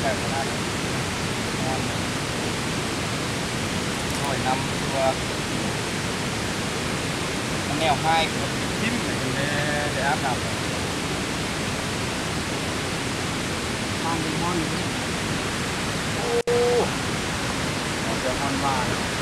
แบบนั้นนอนหน่อยนำตัวมันแนวให้คนทิ้มเลยได้อาบน้ำบ้านเป็นห้องอยู่โอ้เจ้าฮอนว่า